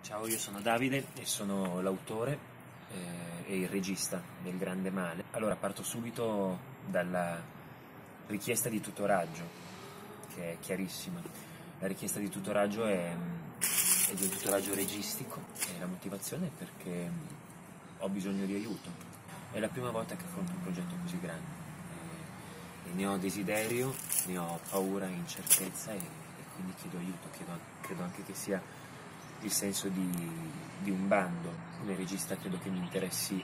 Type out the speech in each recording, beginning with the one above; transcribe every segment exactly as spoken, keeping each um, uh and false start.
Ciao, io sono Davide e sono l'autore eh, e il regista del Grande Male. Allora, parto subito dalla richiesta di tutoraggio, che è chiarissima. La richiesta di tutoraggio è, è di un tutoraggio registico e la motivazione è perché ho bisogno di aiuto. È la prima volta che affronto un progetto così grande e, e ne ho desiderio, ne ho paura, incertezza e, e quindi chiedo aiuto. Chiedo, credo anche che sia il senso di, di un bando. Come regista credo che mi interessi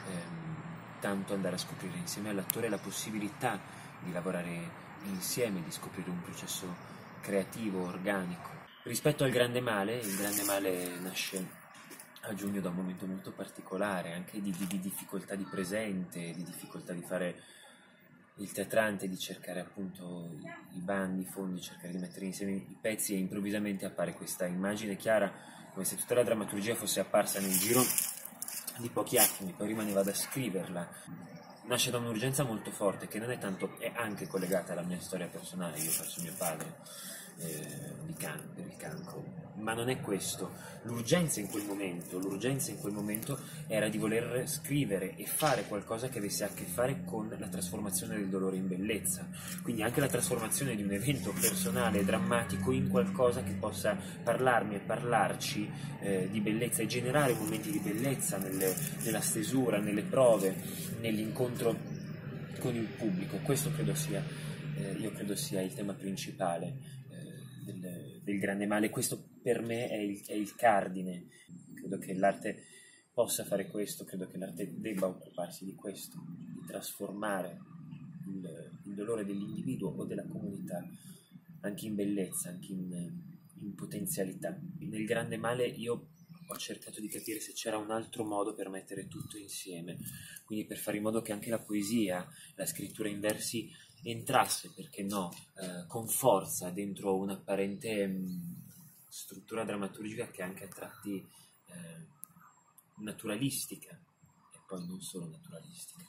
ehm, tanto andare a scoprire insieme all'attore la possibilità di lavorare insieme, di scoprire un processo creativo, organico. Rispetto al Grande Male, il Grande Male nasce a giugno da un momento molto particolare, anche di, di, di difficoltà di presente, di difficoltà di fare il teatrante, di cercare appunto i, i bandi, i fondi, cercare di mettere insieme i pezzi e improvvisamente appare questa immagine chiara, come se tutta la drammaturgia fosse apparsa nel giro di pochi attimi, poi rimaneva da scriverla. Nasce da un'urgenza molto forte che non è tanto, è anche collegata alla mia storia personale. Io ho perso mio padre eh, di can- per il cancro, ma non è questo. L'urgenza in quel momento, l'urgenza in quel momento era di voler scrivere e fare qualcosa che avesse a che fare con la trasformazione del dolore in bellezza, quindi anche la trasformazione di un evento personale drammatico in qualcosa che possa parlarmi e parlarci eh, di bellezza e generare momenti di bellezza nelle, nella stesura, nelle prove, nell'incontro con il pubblico. Questo credo sia, eh, io credo sia il tema principale eh, del, del Grande Male. Questo per me è il, è il cardine. Credo che l'arte possa fare questo, credo che l'arte debba occuparsi di questo, di trasformare il, il dolore dell'individuo o della comunità anche in bellezza, anche in, in potenzialità. Nel Grande Male io ho cercato di capire se c'era un altro modo per mettere tutto insieme, quindi per fare in modo che anche la poesia, la scrittura in versi entrasse, perché no, eh, con forza dentro un'apparente mh, struttura drammaturgica che è anche a tratti eh, naturalistica, e poi non solo naturalistica.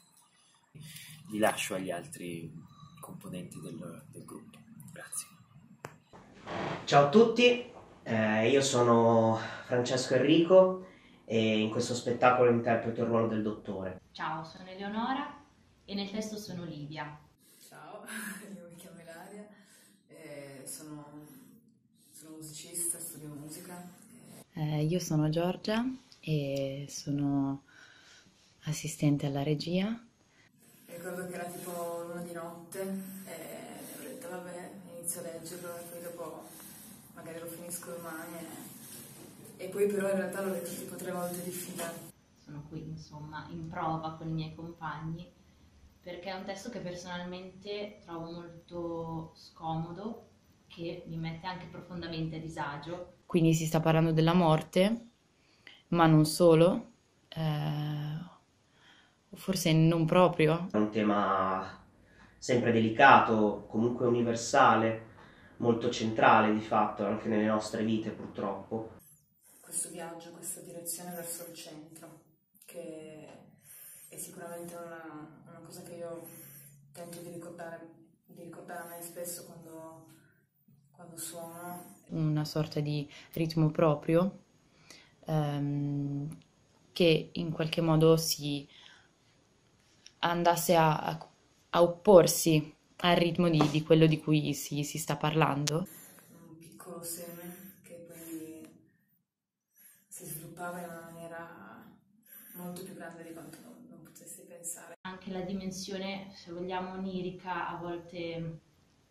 Vi lascio agli altri componenti del, del gruppo. Grazie. Ciao a tutti, eh, io sono Francesco Enrico e in questo spettacolo interpreto il ruolo del dottore. Ciao, sono Eleonora e nel testo sono Livia. Ciao, io mi chiamo Ilaria, e sono, sono musicista, studio musica. Eh, io sono Giorgia e sono assistente alla regia. Ricordo che era tipo l'una di notte e ho detto vabbè, inizio a leggerlo e poi dopo magari lo finisco domani e, e poi però in realtà l'ho letto tipo tre volte di fila. Sono qui insomma in prova con i miei compagni perché è un testo che personalmente trovo molto scomodo, che mi mette anche profondamente a disagio. Quindi si sta parlando della morte, ma non solo, eh, forse non proprio. È un tema sempre delicato, comunque universale, molto centrale di fatto anche nelle nostre vite purtroppo. Questo viaggio, questa direzione verso il centro, che è sicuramente una, una cosa che io tento di ricordare, di ricordare a me spesso quando, quando suono. Una sorta di ritmo proprio ehm, che in qualche modo si andasse a, a, a opporsi al ritmo di, di quello di cui si, si sta parlando. Un piccolo seme che poi si sviluppava in una maniera molto più grande di quanto non, non potessi pensare. Anche la dimensione, se vogliamo, onirica, a volte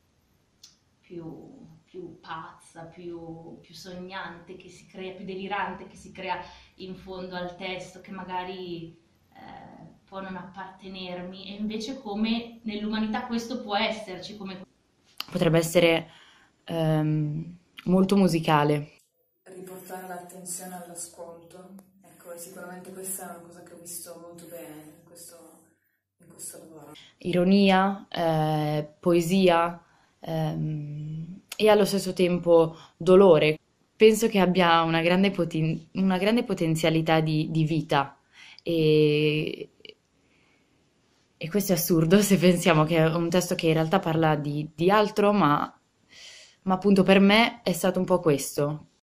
più, più pazza, più, più sognante, che si crea, più delirante, che si crea in fondo al testo, che magari eh, può non appartenermi, e invece come nell'umanità questo può esserci. Come... Potrebbe essere ehm, molto musicale. Riportare l'attenzione all'ascolto, ecco, e sicuramente questa è una cosa che ho visto molto bene in questo, in questo lavoro. Ironia, eh, poesia ehm, e allo stesso tempo dolore. Penso che abbia una grande, poten- una grande potenzialità di, di vita e, e questo è assurdo se pensiamo che è un testo che in realtà parla di, di altro, ma, ma appunto per me è stato un po' questo.